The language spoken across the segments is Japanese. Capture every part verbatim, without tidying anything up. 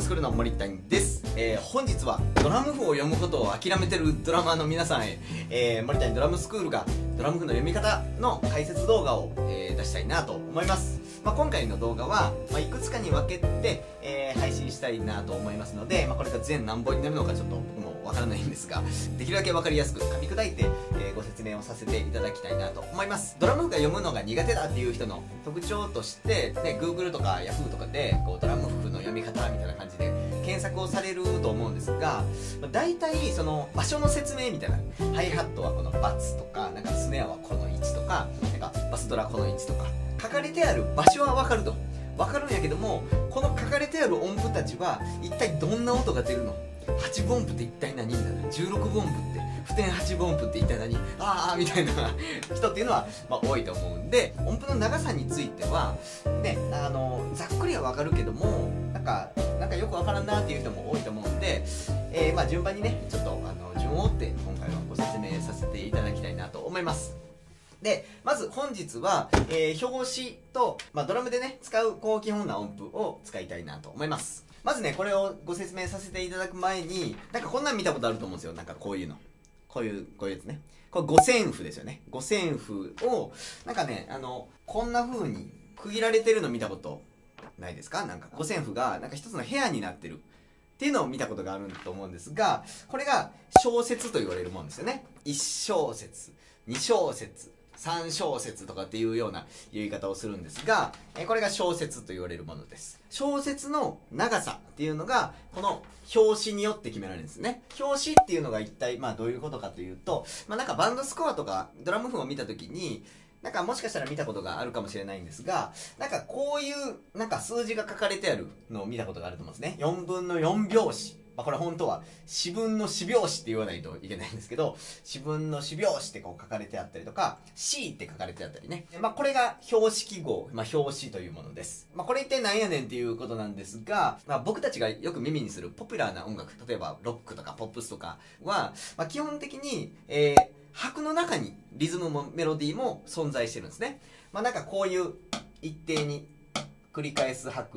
クールの森谷です。えー、本日はドラム譜を読むことを諦めてるドラマーの皆さんへ、えー、森谷ドラムスクールがドラム譜の読み方の解説動画を、えー、出したいなと思います。まあ、今回の動画は、まあ、いくつかに分けて、えー、配信したいなと思いますので、まあ、これが全何本になるのかちょっと僕もわからないんですが、できるだけ分かりやすく噛み砕いて、えー、ご説明をさせていただきたいなと思います。ドラム譜が読むのが苦手だっていう人の特徴として、ね、Google とか Yahoo とかでこうドラム譜の読み方みたいな感じで検索をされると思うんですが、大体その場所の説明みたいな、ハイハットはこのバツとか、なんかスネアはこの位置とか、なんかバスドラこの位置とか書かれてある場所は分かると分かるんやけども、この書かれてある音符たちは一体どんな音が出るの、はちぶ音符って一体何みたいな、じゅうろくぶ音符ってふてんはちぶ音符って一体何、あーみたいな人っていうのは、まあ、多いと思うんで、音符の長さについてはね、あのざっくりは分かるけども、なんかなんかよく分からんなっていう人も多いと思うんで、えー、まあ順番にねちょっとあの順を追って今回はご説明させていただきたいなと思います。で、まず本日は、えー、表紙と、まあ、ドラムでね使うこう基本な音符を使いたいなと思います。まずねこれをご説明させていただく前に、なんかこんなん見たことあると思うんですよ。なんかこういうのこういうこういうやつね、これ五線譜ですよね。五線譜をなんかね、あのこんな風に区切られてるの見たことないですか？なんか五線譜がなんか一つの部屋になってるっていうのを見たことがあると思うんですが、これが小節と言われるもんですよね。いち小節、に小節、さん小節とかっていうような言い方をするんですが、これが小節と言われるものです。小節の長さっていうのがこの表紙によって決められるんですね。表紙っていうのが一体まあどういうことかというと、まあ、なんかバンドスコアとかドラム譜を見た時になんかもしかしたら見たことがあるかもしれないんですが、なんかこういうなんか数字が書かれてあるのを見たことがあると思うんですね。よんぶんのよん拍子。まあ、これ本当は四分の四拍子って言わないといけないんですけど、四分の四拍子ってこう書かれてあったりとか、C って書かれてあったりね。まあ、これが標識号、まあ、表紙というものです。まあ、これ一体何やねんっていうことなんですが、まあ、僕たちがよく耳にするポピュラーな音楽、例えばロックとかポップスとかは、まあ、基本的に、えー、拍の中にリズムもメロディーも存在してるんですね。まあ、なんかこういう一定に繰り返す拍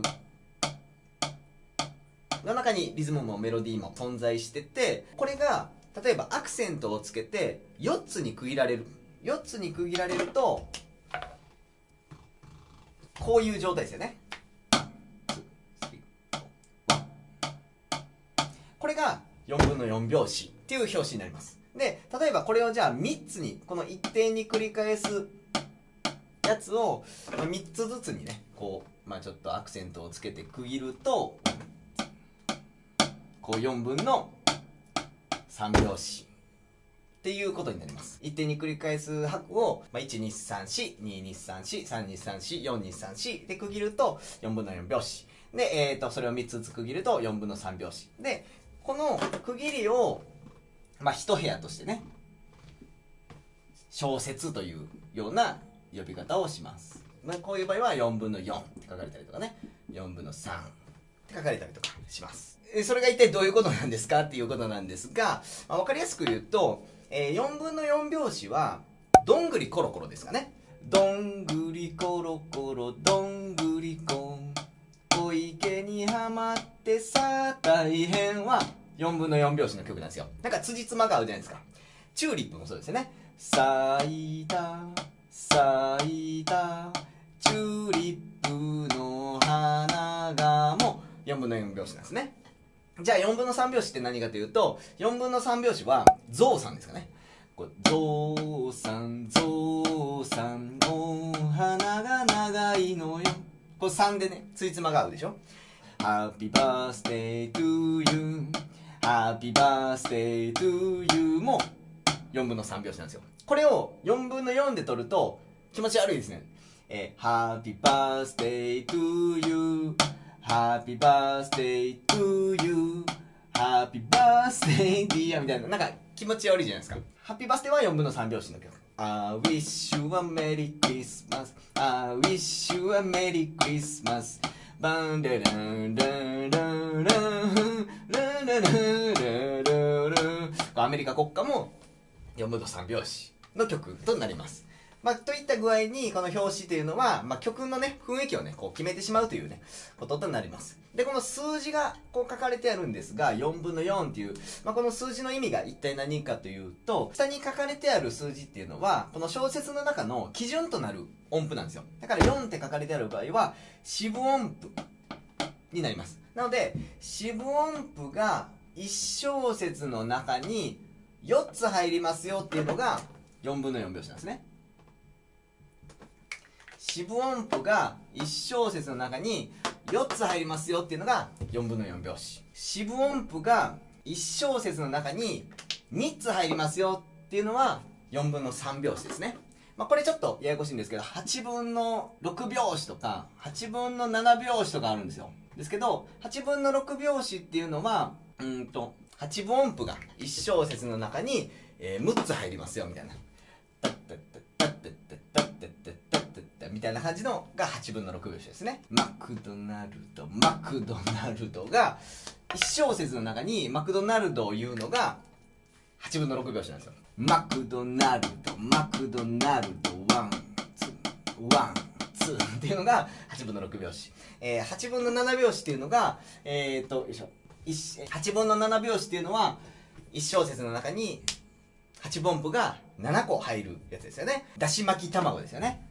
の中にリズムもメロディーも存在してて、これが例えばアクセントをつけてよっつに区切られる。よっつに区切られるとこういう状態ですよね。これがよんぶんのよん拍子っていう表紙になります。で、例えばこれをじゃあみっつに、この一定に繰り返すやつをみっつずつにね、こう、まあちょっとアクセントをつけて区切ると、こうよんぶんのさん拍子っていうことになります。一定に繰り返す拍を、まあ、いちにさんよん、ににさんよん、さんにさんよん、よんにさんよんで区切るとよんぶんのよん拍子で、えー、とそれをみっつずつ区切るとよんぶんのさん拍子で、この区切りを、まあ、一部屋としてね小節というような呼び方をします。まあ、こういう場合はよんぶんのよんって書かれたりとかね、よんぶんのさんって書かれたりとかします。それが一体どういうことなんですかっていうことなんですが、まあ、分かりやすく言うと、えー、よんぶんのよん拍子はどんぐりコロコロですかね。どんぐりコロコロどんぐりこ小池にはまってさ大変はよんぶんのよん拍子の曲なんですよ。なんか辻褄が合うじゃないですか。チューリップもそうですよね。咲いた咲いたチューリップの花がもよんぶんのよん拍子なんですね。じゃあよんぶんのさん拍子って何かというと、よんぶんのさん拍子はゾウさんですかね。これゾウさんゾウさんお花が長いのよ、これさんでねついつまが合うでしょ。 Happy birthday to you Happy birthday to you もよんぶんのさん拍子なんですよ。これをよんぶんのよんで取ると気持ち悪いですね。えー、Happy birthday to you Happy birthday to you Happy birthday dear みたいな、なんか気持ち悪いじゃないですか。ハッピーバースデーはよんぶんのさん拍子の曲。I wish you a Merry Christmas I wish you a Merry Christmas バンダランダンダンダンダンダンダンダンダン、アメリカ国歌もよんぶんのさん拍子の曲となります。 まあ、といった具合に、この表紙というのは、まあ、曲のね、雰囲気をね、こう決めてしまうというね、こととなります。で、この数字がこう書かれてあるんですが、よんぶんのよんっていう、まあ、この数字の意味が一体何かというと、下に書かれてある数字っていうのは、この小説の中の基準となる音符なんですよ。だからよんって書かれてある場合は、四分音符になります。なので、四分音符がいち小節の中によっつ入りますよっていうのがよんぶんのよん拍子なんですね。四分音符がいち小節の中によっつ入りますよっていうのがよんぶんのよん拍子。四分音符がいち小節の中にみっつ入りますよっていうのはよんぶんのさん拍子ですね。まあ、これちょっとややこしいんですけど、はちぶんのろく拍子とかはちぶんのなな拍子とかあるんですよ。ですけど、はちぶんのろく拍子っていうのは、うんと、はちぶん音符がいち小節の中に、えー、むっつ入りますよみたいな。みたいな感じのがはちぶんのろく拍子ですね。マクドナルド、マクドナルドがいち小節の中にマクドナルドを言うのがはちぶんのろく拍子なんですよ。マクドナルド、マクドナルド、ワン、ツー、ワン、ツーっていうのがはちぶんのろく拍子。えー、はちぶんのなな拍子っていうのが、えー、っと、よいしょ。はちぶんのなな拍子っていうのは、いち小節の中にはちぶん音符がななこ入るやつですよね。だし巻き卵ですよね。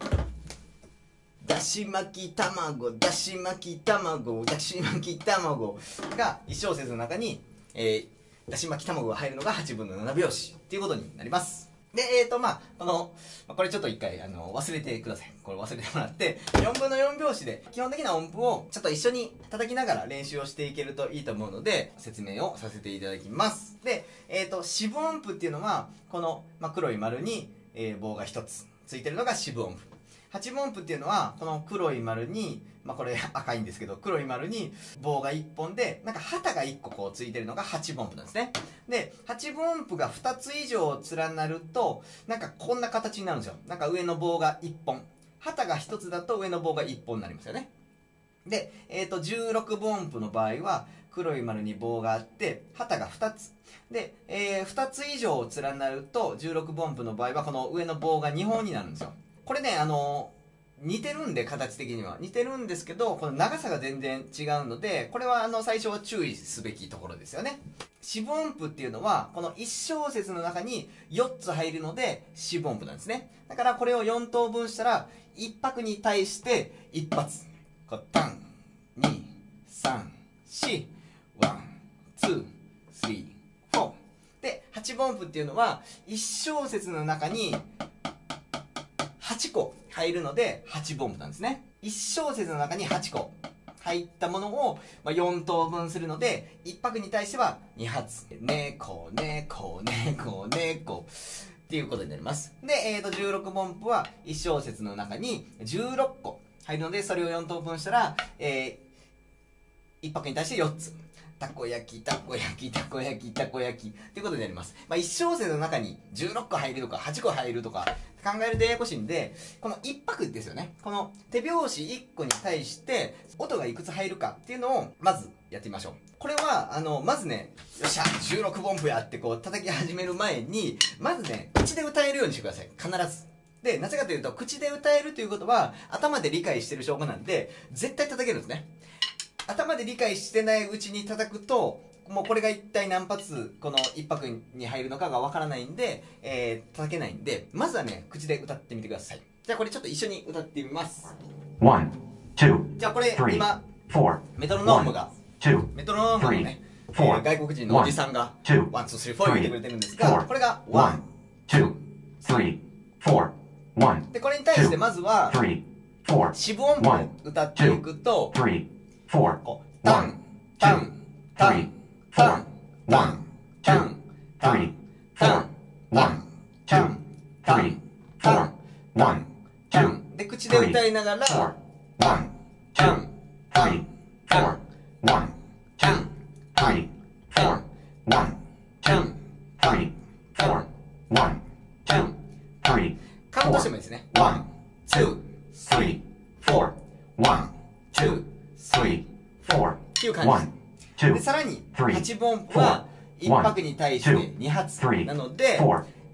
だし巻き卵、だし巻き卵、だし巻き卵がいち小節の中に、えー、だし巻き卵が入るのがはちぶんのなな拍子っていうことになります。で、えーと、まあ、この、これちょっと一回、あの、忘れてください。これ忘れてもらって、よんぶんのよん拍子で、基本的な音符をちょっと一緒に叩きながら練習をしていけるといいと思うので、説明をさせていただきます。で、えーと、四分音符っていうのは、この、まあ、黒い丸に、えー、棒が一つついてるのが四分音符。八分音符っていうのは、この黒い丸に、まあ、これ赤いんですけど、黒い丸に棒がいっぽんで、なんか旗がいっここうついてるのが八分音符なんですね。で、八分音符がふたつ以上連なると、なんかこんな形になるんですよ。なんか上の棒がいっぽん。旗がひとつだと上の棒がいっぽんになりますよね。で、えっと、じゅうろくぶん音符の場合は、黒い丸に棒があって、旗がふたつ。で、えー、ふたつ以上連なると、じゅうろくぶん音符の場合は、この上の棒がにほんになるんですよ。これね、あのー、似てるんで、形的には。似てるんですけど、この長さが全然違うので、これはあの、最初は注意すべきところですよね。四分音符っていうのは、このいち小節の中によっつ入るので、四分音符なんですね。だからこれをよん等分したら、いっ拍に対して一発。こう、タン、に、さん、し、ワン、ツー、スリー、フォー。で、八分音符っていうのは、いち小節の中に、はちこ入るのではちぶん音符なんですね。いち小節の中にはちこ入ったものをよん等分するので、いっ拍に対してはに発。猫、猫、猫、猫っていうことになります。で、えーと、じゅうろくぶん音符はいち小節の中にじゅうろっこ入るので、それをよん等分したら、えー、いっ拍に対してよっつ。たこ焼き、たこ焼き、たこ焼き、たこ焼きっていうことになります。まあ、いち小節の中にじゅうろっこ入るとかはちこ入るとか考えるとややこしいんで、このいっ拍ですよね。この手拍子いっこに対して音がいくつ入るかっていうのをまずやってみましょう。これは、あの、まずね、よっしゃ、じゅうろくぶん音符やってこう叩き始める前に、まずね、口で歌えるようにしてください。必ず。で、なぜかというと、口で歌えるということは頭で理解してる証拠なんで、絶対叩けるんですね。頭で理解してないうちに叩くと、もうこれが一体何発この一拍に入るのかがわからないんで、えー、叩けないんで、まずはね、口で歌ってみてください。じゃあこれちょっと一緒に歌ってみます。 one, two, じゃあこれ three, 今、 four, メトロノームが、 two, メトロノームのね、え four, ー外国人のおじさんが、 two, ワン、ツー、スリー、フォー言ってくれてるんですが、 four, これがワン、 two, three, four, one, で、これに対してまずは、 three, four, 四分音符を歌っていくと、 three, four, こうタン、タン、タン、タン、タン、タン、タン、タン、タン、タン、タン、タン、タン、タンで、口で歌いながら、ワン、タン、タン、タン、ワン、タン、タン、フォー、ワン、タン、タン、フォー、ワン、タン、タン、カウントしてもいいですね。ワン、ツー、スリー、フォー、ワン、ツー、スリー、フォーっていう感じです。で、さらに、はちぶん音符はいっ拍に対してに発なので、こ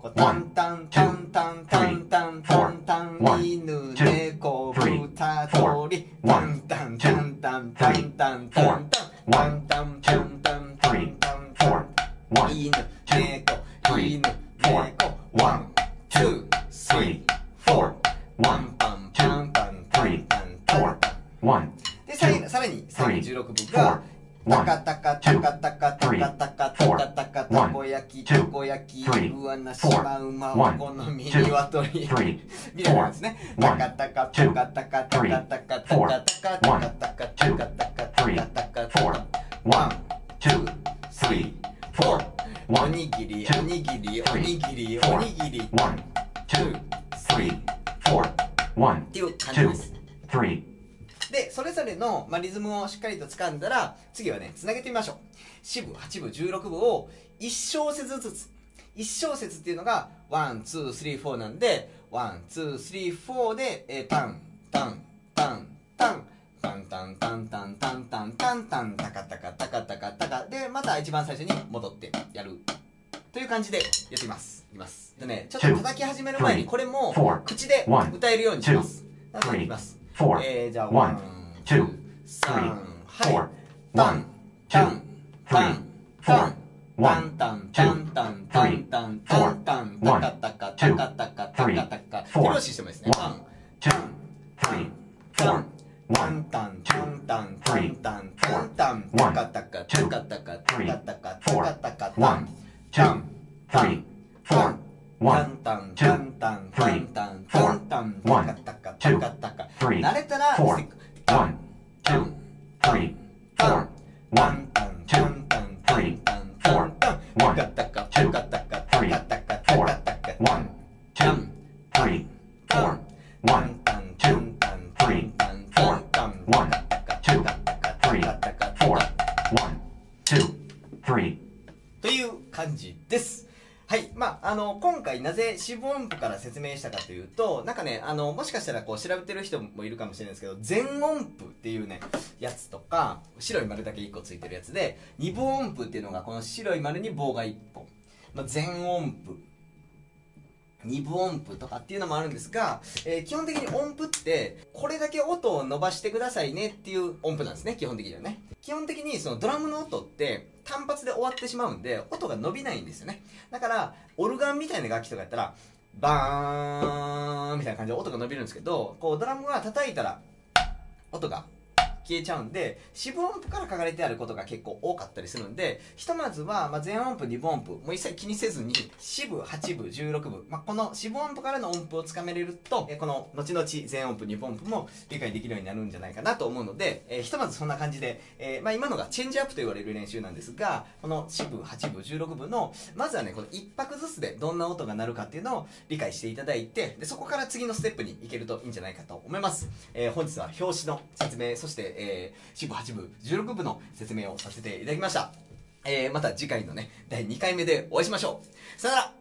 こうタンタンタンタンタンタンタンタン犬猫豚鳥タンタンタンタンタンタンタンタンタンタンタンタンタンタンタンタン犬猫犬猫ワンツースリーフォーワンパンパンパンタンタンタンタンでさらにさらにさらにじゅうろくぶがタカタカタカタカタカタカタカタカたこ焼きたこ焼きイワナシマウマお好みニワトリみたいなですね。タカタカタカタカタカタカタカタカタカタカタカタカタカタカタカワンツースリーフォーおにぎりおにぎりおにぎりおにぎりワンツースリーフォーっていう感じです。で、それぞれの、まあ、リズムをしっかりと掴んだら、次はね、つなげてみましょう。四部、八部、十六部を一小節ずつ。一小節っていうのが、ワン、ツー、スリー、フォーなんで、ワン、ツー、スリー、フォーで、えー、タン、タン、タン、タン、タン、タン、タン、タン、タン、タン、タン、タン、タカタカ、タカタカ、タカ。で、また一番最初に戻ってやる。という感じでやってみます。いきます。でね、ちょっと叩き始める前に、これも、口で歌えるようにします。なので、いきます。えー、じゃあ、ワン、ツー、サン、はい。タン、タン、タン、タン、タン、タン、タン、タン、タン、タン、タン、タン、タカタカ、タカタカ、タカタカ。手拍子してもいいですね。タン、タン、タン、タン、タン、タン、タン、タン、タン、タン、タン、タン、タカタカ、タカタカ、タカタカ、タカタカ、タン、タン、タン、タン、タンタンタンタンタンタンタンタンタカタカタカタカ慣れたらタンタンタンタンタンタンタンタンタンタンタンタンタカタカタカタカタカタカタカタカワンタンタンタンタンタンタンタンタンタンタンタンワンタカタカタカタカタカタカワンツースリーという感じです。はい。まあ、あの、今回なぜ四分音符から説明したかというと、なんかね、あの、もしかしたらこう調べてる人もいるかもしれないですけど、全音符っていうね、やつとか、白い丸だけいっこついてるやつで、二分音符っていうのがこの白い丸に棒がいっぽん。まあ、全音符。二分音符とかっていうのもあるんですが、えー、基本的に音符ってこれだけ音を伸ばしてくださいねっていう音符なんですね。基本的にはね。基本的にそのドラムの音って単発で終わってしまうんで音が伸びないんですよね。だからオルガンみたいな楽器とかやったらバーンみたいな感じで音が伸びるんですけど、こうドラムは叩いたら音が消えちゃうんで、四分音符から書かれてあることが結構多かったりするんで、ひとまずは、まあ、全音符、二分音符、もう一切気にせずに、四部、八部、十六部、まあ、この四分音符からの音符をつかめれると、えこの後々全音符、二分音符も理解できるようになるんじゃないかなと思うので、えー、ひとまずそんな感じで、えー、まあ、今のがチェンジアップと言われる練習なんですが、この四部、八部、十六部の、まずはね、この一拍ずつでどんな音が鳴るかっていうのを理解していただいて、でそこから次のステップに行けるといいんじゃないかと思います。えー、本日は表紙の説明、そして、えー、四部、八部、十六部の説明をさせていただきました。えー、また次回のね、だいにかいめでお会いしましょう。さよなら。